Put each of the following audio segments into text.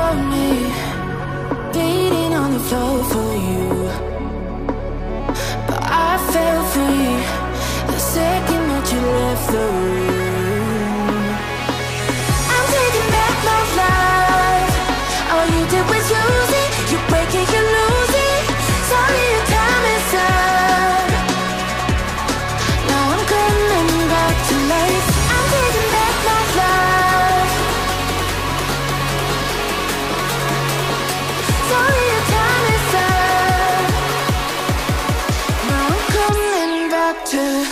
for me, bleeding on the floor for you. But I fell free the second that you left the room. I'm taking back my life. All you did was use it. You break it, you lose it. Sorry, your time is up. Now I'm coming back to life. I'm taking back my life. Sorry, your time is up. Now I'm coming back to life.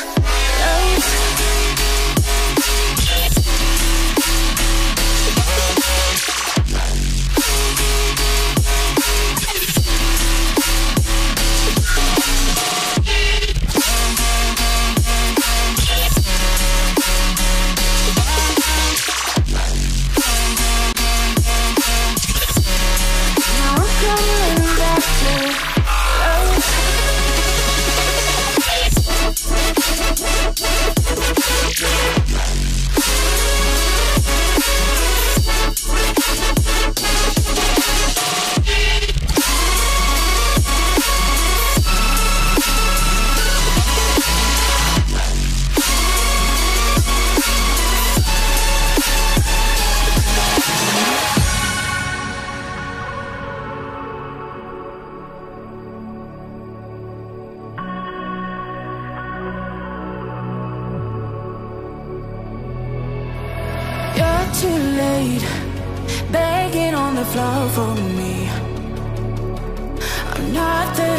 Too late, begging on the floor for me. I'm not there